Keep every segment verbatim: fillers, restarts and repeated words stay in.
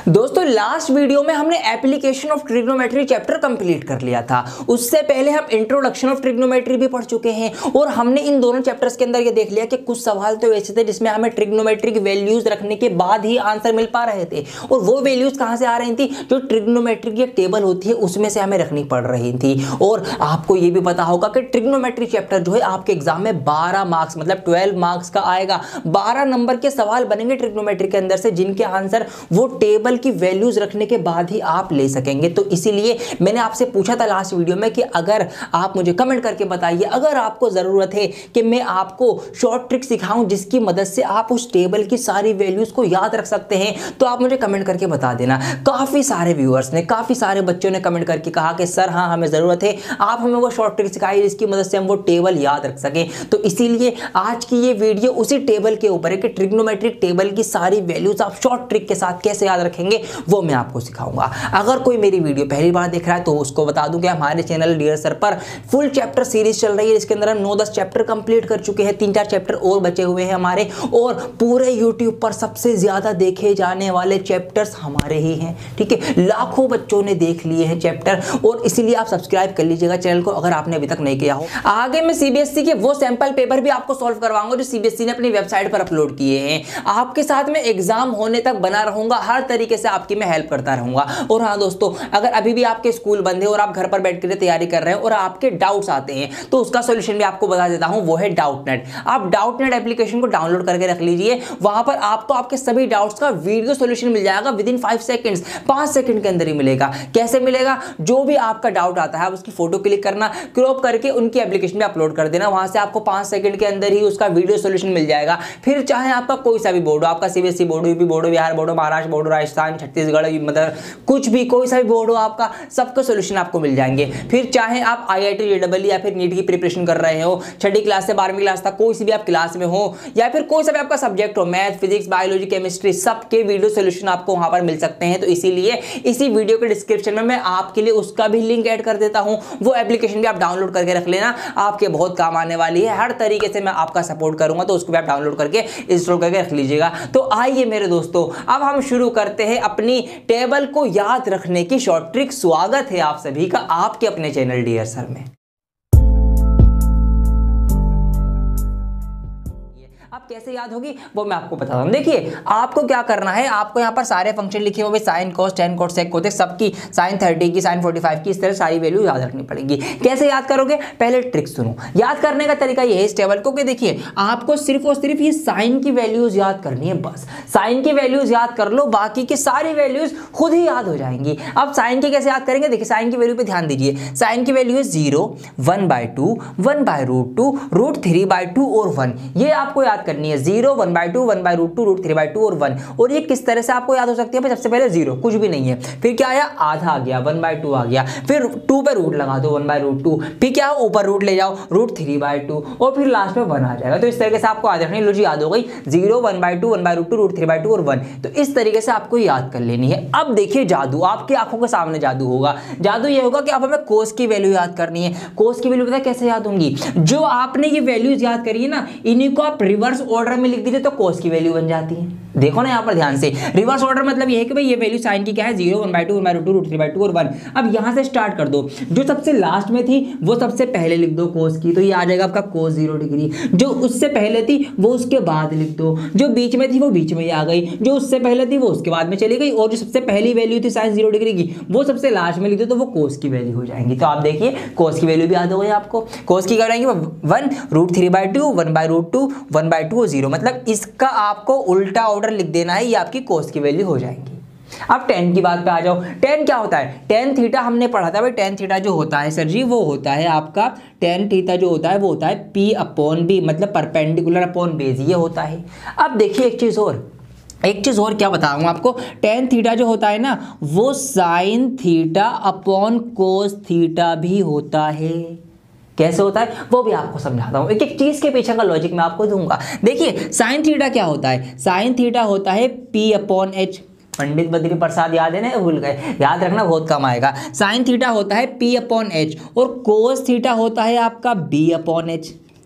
दोस्तों last video में हमने application of trigonometry chapter complete कर लिया था। उससे पहले हम इंट्रोडक्शन ऑफ ट्रिग्नोमेट्री भी पढ़ चुके हैं और हमने इन दोनों चैप्टर्स के अंदर ये देख लिया कि कुछ सवाल तो ऐसे थे जिसमें हमें ट्रिग्नोमेट्री की वैल्यूज रखने के बाद ही आंसर मिल पा रहे थे और वो वैल्यूज कहां से आ रही थी, जो ट्रिग्नोमेट्री की टेबल होती है उसमें से हमें रखनी पड़ रही थी। और आपको ये भी पता होगा कि ट्रिग्नोमेट्री चैप्टर जो है आपके एग्जाम में बारह मार्क्स मतलब बारह मार्क्स का आएगा। बारह नंबर के सवाल बनेंगे ट्रिग्नोमेट्री के अंदर से जिनके आंसर वो टेबल की वैल्यूज रखने के बाद ही आप ले सकेंगे। तो इसीलिए मैंने आपसे पूछा था लास्ट वीडियो में कि अगर आप मुझे कमेंट करके बताइए, अगर आपको जरूरत है कि मैं आपको शॉर्ट ट्रिक सिखाऊं जिसकी मदद से आप उस टेबल की सारी वैल्यूज को याद रख सकते हैं, तो आप मुझे कमेंट करके बता देना। काफी सारे व्यूअर्स ने, काफी सारे बच्चों ने कमेंट करके कहा कि सर हाँ हमें जरूरत है, आप हमें वो शॉर्ट ट्रिक सिखाइए जिसकी मदद से हम वो टेबल याद रख सकें। तो इसीलिए आज की ये वीडियो उसी टेबल के ऊपर है कि ट्रिग्नोमेट्रिक टेबल की सारी वैल्यूज आप शॉर्ट ट्रिक के साथ कैसे याद रखेंगे वो मैं आपको सिखाऊंगा। अगर कोई मेरी वीडियो पहली बार देख रहा है तो उसको बता दूं कि हमारे चैनल डियर सर पर फुल चैप्टर सीरीज चल रही है जिसके अंदर हम नौ दस चैप्टर कंप्लीट कर चुके हैं, तीन चार चैप्टर और बचे हुए हैं हमारे, और पूरे यूट्यूब पर सबसे ज्यादा देखे जाने वाले चैप्टर्स हमारे ही हैं। ठीक है, लाखों बच्चों ने देख लिए हैं चैप्टर और इसीलिए आप सब्सक्राइब कर लीजिएगा चैनल को अगर आपने अभी तक नहीं किया हो। आगे मैं सीबीएसई के वो सैंपल पेपर भी आपको सॉल्व करवाऊंगा जो सीबीएसई ने अपनी वेबसाइट पर अपलोड किए हैं। आपके साथ में एग्जाम होने तक बना रहूंगा, हर तरीके से आपकी मैं हेल्प करता रहूंगा। और हाँ दोस्तों, अगर अभी भी आपके स्कूल बंद है और आप घर पर बैठ कर तैयारी कर रहे हैं और आपके डाउट्स आते हैं तो उसका सॉल्यूशन भी आपको बता देता हूं, वो है डाउटनेट। आप डाउटनेट एप्लीकेशन को डाउनलोड करके रख लीजिए, वहां पर आपको आपके सभी डाउट्स का वीडियो सॉल्यूशन मिल जाएगा विद इन फाइव सेकंड्स, पांच सेकंड के अंदर ही मिलेगा। कैसे मिलेगा? जो भी आपका डाउट आता है उसकी फोटो क्लिक करना, क्रॉप करके उनकी एप्लीकेशन में अपलोड कर देना, वहां से आपको पांच सेकंड के अंदर ही उसका वीडियो सॉल्यूशन मिल जाएगा। फिर चाहे आपका कोई सा भी बोर्ड हो, आपका सीबीएसई बोर्ड हो, यूपी बोर्ड हो, बिहार बोर्ड हो, महाराष्ट्र बोर्ड हो, राजस्थान, छत्तीसगढ़, मतलब कुछ भी, कोई सा भी बोर्ड हो आपका, सबका सॉल्यूशन आपको मिल जाएंगे। फिर चाहे आप आईआईटी जेईई या फिर नीट की प्रिपरेशन कर रहे हो, छठी क्लास से बारहवीं क्लास तक कोई सी भी आप क्लास में हो, या फिर कोई सा भी आपका सब्जेक्ट हो, मैथ, फिजिक्स, बायोलॉजी, केमिस्ट्री, सबके वीडियो सॉल्यूशन आपको वहां पर मिल सकते हैं। तो इसीलिए इसी वीडियो के डिस्क्रिप्शन में मैं आपके लिए उसका भी लिंक ऐड कर देता हूं, वो एप्लीकेशन भी आप डाउनलोड करके रख लेना, आपके बहुत काम आने वाली है। हर तरीके से मैं आपका सपोर्ट करूंगा, तो उसको भी आप डाउनलोड करके इंस्टॉल करके रख लीजिएगा। तो आइए मेरे दोस्तों, अब हम शुरू करते हैं अपनी टेबल को याद रखने की शॉर्ट ट्रिक। स्वागत है आप सभी का आपके अपने चैनल डियर सर में। अब कैसे याद होगी वो मैं आपको बताता हूं। देखिए आपको क्या करना है, आपको यहां पर सारे फंक्शन लिखे हुए sine, cos, tan, cot, sec, cosec, सबकी साइन थर्टी की, साइन फोर्टी फाइव की, इस तरह सारी वैल्यू याद रखनी पड़ेगी। कैसे याद करोगे? पहले ट्रिक सुनो। याद करने का तरीका ये है इस टेबल को कि देखिए आपको सिर्फ और सिर्फ ये साइन की वैल्यूज याद करनी है, बस साइन की वैल्यूज याद कर लो, बाकी की सारी वैल्यूज खुद ही याद हो जाएंगी। अब साइन की कैसे याद करेंगे? देखिए साइन की वैल्यू पे ध्यान दीजिए। साइन की वैल्यू है zero, one by two, one by root two, root three by two और वन। ये आपको याद करनी है, zero, one by two, one by root two, root three by two और वन। और ये किस तरह से आपको याद हो सकती है? सबसे पहले जीरो, कुछ भी नहीं है, फिर क्या आया? आधा आ गया, वन बाय टू आ गया, फिर टू पे रूट लगा दो, वन बाय रूट टू, फिर क्या ऊपर रूट ले जाओ, रूट थ्री बाय टू, और फिर लास्ट में वन आ जाएगा। तो इस तरीके से आपको याद रखनी, लो जी याद हो गई, zero, one by two, one by root two, root three by two और वन। तो इस तरीके से आपको याद कर लेनी है। अब देखिए जादू, आपकी आंखों के सामने जादू होगा। जादू ये होगा कि अब हमें कोस की वैल्यू याद करनी है। कोस की वैल्यू पता है कैसे याद होंगी? जो आपने ये वैल्यूज याद करी है ना, इन्हीं को आप रिवर्स ऑर्डर में लिख दीजिए तो कोस की वैल्यू बन जाती है। देखो ना यहाँ पर ध्यान से, रिवर्स ऑर्डर मतलब ये है कि भाई ये वैल्यू साइन की क्या है? Zero, one by two, one by root two, root three by two और वन। अब यहाँ से स्टार्ट कर दो, जो सबसे लास्ट में थी वो सबसे पहले लिख दो कोस की, तो ये आ जाएगा आपका कोस जीरो डिग्री। जो उससे पहले थी वो उसके बाद लिख दो, जो बीच में थी वो बीच में ही आ गई, जो उससे पहले थी वो उसके बाद में चली गई, और जो सबसे पहली वैल्यू थी साइन जीरो डिग्री की वो सबसे लास्ट में लिख दो तो वो कोस की वैल्यू हो जाएंगी। तो आप देखिए कोस की वैल्यू भी याद हो गई आपको। कोस की क्या रहेंगी? One, root three by two, one by root two, one by two और जीरो। मतलब इसका आपको उल्टा ऑर्डर लिख देना है, ये आपकी कोस की वैल्यू हो जाएंगी। अब टेन की बात पे आ जाओ। टेन क्या होता है? टेन थीटा हमने पढ़ा था भाई। टेन थीटा जो होता है सर जी वो होता है आपका, टेन थीटा जो होता है वो होता है पी अपॉन बी, मतलब परपेंडिकुलर अपॉन बेस, ये होता है। अब देखिए एक चीज और, एक चीज और क्या बताऊंगा आपको, टेन थीटा जो होता है ना वो sine theta upon cos theta भी होता है। कैसे होता है वो भी आपको समझाता हूं, एक एक चीज के पीछे का लॉजिक मैं आपको दूंगा। देखिए साइन थीटा क्या होता है? साइन थीटा होता है P upon H. Pandit Badri Prasad याद है ना, भूल गए, याद रखना बहुत कम आएगा। साइन थीटा होता है पी अपॉन एच और कोस थीटा होता है आपका बी अपॉन एच।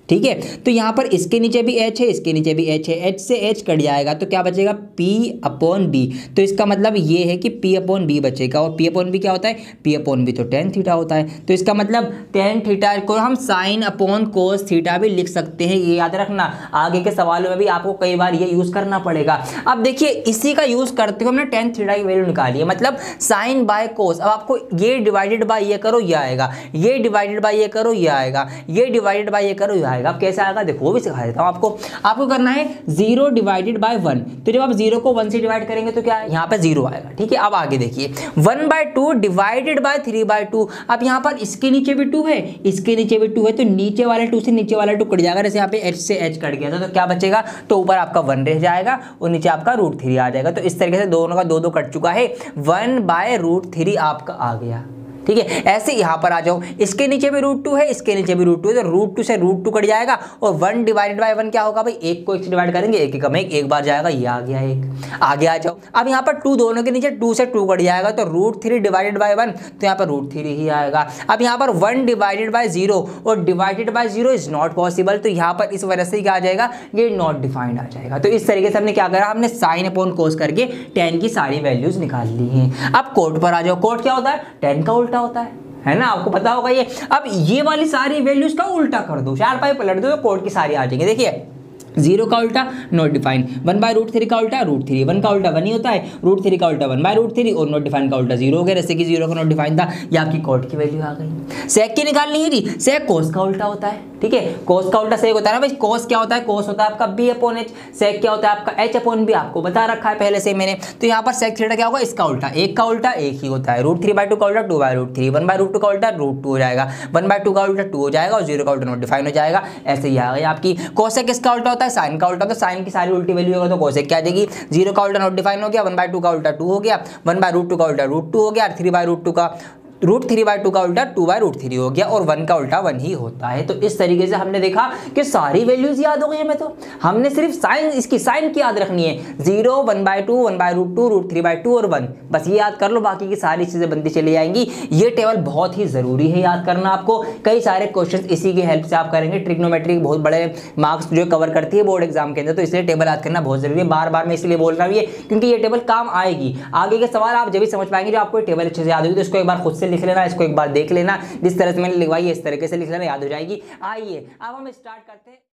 ठीक है। तो यहाँ पर इसके नीचे भी एच है, इसके नीचे भी एच है, एच से एच कट जाएगा तो क्या बचेगा, पी अपॉन बी। तो इसका मतलब ये है कि पी अपॉन बी बचेगा, और पी अपॉन बी क्या होता है, पी अपॉन बी तो टेन थीटा होता है। तो इसका मतलब टेन थीटा को हम साइन अपॉन कोस थीटा भी लिख सकते हैं, ये याद रखना, आगे के सवालों में भी आपको कई बार ये यूज करना पड़ेगा। अब देखिए इसी का यूज करते हुए हमने टेन थीटा की वैल्यू निकाली है, मतलब साइन बाय कोस। अब आपको ये डिवाइडेड बाय ये करो ये आएगा, ये डिवाइडेड बाय ये करो ये आएगा, ये डिवाइडेड बाय ये करो ये आएगा। अब कैसे आएगा देखो वो भी सिखा देता हूं आपको। आपको करना है जीरो डिवाइडेड बाय वन, तो जब आप जीरो को वन से डिवाइड करेंगे तो क्या है, यहाँ पे जीरो आएगा। ठीक है, अब आगे देखिए one by two divided by three by two. अब यहाँ पर इसके नीचे भी टू है, इसके नीचे भी टू है, तो नीचे वाले टू से नीचे वाला टू कट जाएगा। जैसे यहाँ पे एच से एच कट गया था तो क्या बचेगा, तो ऊपर आपका वन रह जाएगा और नीचे आपका रूट थ्री आ जाएगा। तो इस तरीके से दोनों का दो दो कट चुका है, वन बाय रूट थ्री आपका आ गया। ठीक है, ऐसे यहाँ पर आ जाओ, इसके नीचे भी रूट टू है, इसके नीचे भी रूट टू है, तो रूट टू से रूट टू कट जाएगा और वन डिवाइडेड बाय वन क्या होगा भाई, एक को एक से डिवाइड करेंगे, एक एक एक, एक बार जाएगा, ये आ गया एक। आगे आ जाओ, अब यहाँ पर टू दोनों के नीचे टू से टू कट जाएगा तो root three divided by one, तो यहाँ पर रूट थ्री ही आएगा। अब यहाँ पर वन डिवाइडेड बाय जीरो और divided by zero is not possible, तो यहाँ पर इस वजह से क्या आ जाएगा, ये नॉट डिफाइंड आ जाएगा। तो इस तरीके से हमने क्या करा, हमने साइन अपॉन कोस करके टेन की सारी वैल्यूज निकाल ली हैं। अब कोट पर आ जाओ, कोट क्या होता है, टेन का उल्टा होता है है ना, आपको पता होगा ये। अब ये वाली सारी वैल्यूज का उल्टा कर दो, चार पाई पलट दो तो कोड की सारी आ जाएंगे। देखिए जीरो का उल्टा not defined, one by root three का उल्टा रूट थ्री, वन का उल्टा वन ही होता है, रूट थ्री का उल्टा वन बाय रूट थ्री और नॉट डिफाइंड का उल्टा जीरो हो गया। जैसे कि जीरो का नॉट डिफाइंड था, ये आपकी कोट की वैल्यू आ गई। सेक की निकालनी है जी, सेक कोस का उल्टा होता है। ठीक है, कोस का उल्टा सेक होता है ना भाई। कोस क्या होता है, कोस होता है आपका बी अपॉन एच, सेक क्या होता है आपका एच अपॉन बी, आपको बता रखा है पहले से मैंने। तो यहाँ पर सेक थीटा क्या होगा, इसका उल्टा, एक का उल्टा एक ही होता है, रूट थ्री बाय टू का उल्टा two by root three, one by root two का उल्टा रूट टू हो जाएगा, वन बाय टू का उल्टा टू हो जाएगा और जीरो का उल्टा नॉट डिफाइंड हो जाएगा। ऐसे ही आ गई आपकी। कोसेक किसका उल्टा होता है, साइन का उल्टा, तो साइन की सारी उल्टी वैल्यू होगा तो कोसेक क्या आ जाएगी, जीरो का उल्टा नॉट डिफाइन हो गया, वन बाय टू का उल्टा टू हो गया, वन बाय रूट टू का उल्टा रूट टू हो गया, थ्री बाय रूट टू का रूट थ्री बाय टू का उल्टा टू बाय रूट थ्री हो गया और वन का उल्टा वन ही होता है। तो इस तरीके से हमने देखा कि सारी वैल्यूज याद हो गई हमें। तो हमने सिर्फ साइन, इसकी साइन की याद रखनी है, zero, one by two, one by root two, root three by two और वन, बस ये याद कर लो, बाकी की सारी चीजें बनती चली जाएंगी। ये टेबल बहुत ही जरूरी है याद करना आपको, कई सारे क्वेश्चन इसी की हेल्प से आप करेंगे। ट्रिग्नोमेट्री बहुत बड़े मार्क्स जो कवर करती है बोर्ड एग्जाम के अंदर, तो इसलिए टेबल याद करना बहुत जरूरी है। बार बार मैं इसलिए बोल रहा हूँ ये, क्योंकि ये टेबल काम आएगी। आगे के सवाल आप जब भी समझ पाएंगे, जो आपको टेबल अच्छे से याद होगी, तो इसको एक बार खुद से लिख लेना, इसको एक बार देख लेना, जिस तरह से मैंने लिखवाई है इस तरीके से लिख लेना, याद हो जाएगी। आइए अब हम स्टार्ट करते हैं।